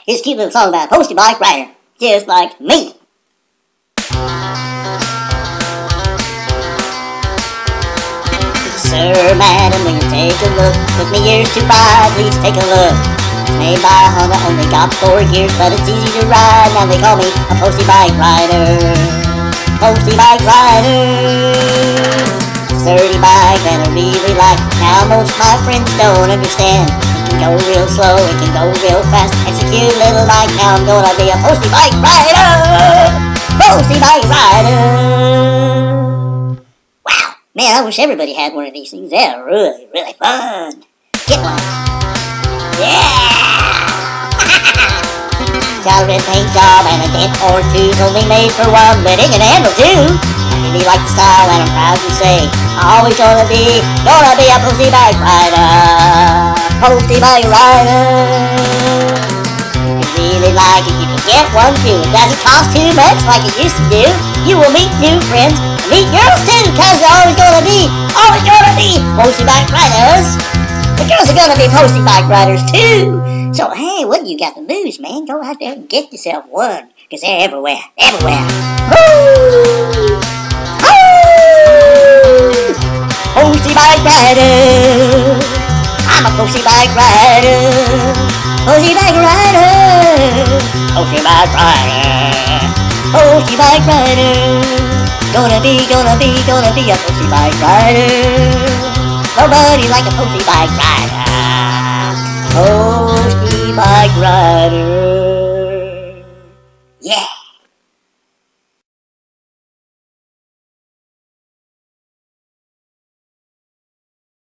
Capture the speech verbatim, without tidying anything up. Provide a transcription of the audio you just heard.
Here's a cute little song about a Postie Bike Rider, just like me. Sir, madam, will you take a look? Took me years to buy, please take a look. It's made by a Honda, only got four gears, but it's easy to ride. Now they call me a Postie Bike Rider. Postie Bike Rider. Sturdy bike that I really like. Now most of my friends don't understand. It can go real slow, it can go real fast. It's a cute little bike, now I'm gonna be a Postie Bike Rider. Postie Bike Rider. Man, I wish everybody had one of these things. They're really, really fun. Get one. Yeah! Got a red paint job and a dent or two. Only made for one, but it can handle two. I really like the style and I'm proud to say I'm always gonna be, gonna be a Postie Bike Rider. Postie Bike Rider. If you really like it, you can get one too. It doesn't cost too much like it used to do. You will meet new friends. Meet girls too, cause they're always gonna be, always gonna be Postie Bike Riders. The girls are gonna be Postie Bike Riders too. So hey, what do you got to lose, man? Go out there and get yourself one, cause they're everywhere, everywhere. Woo! Woo! Postie Bike Rider. I'm a Postie Bike Rider. Postie Bike Rider. Postie Bike Rider. Postie Bike Rider. Gonna be, gonna be, gonna be a Postie Bike Rider. Nobody like a Postie Bike Rider. Postie Bike Rider. Yeah.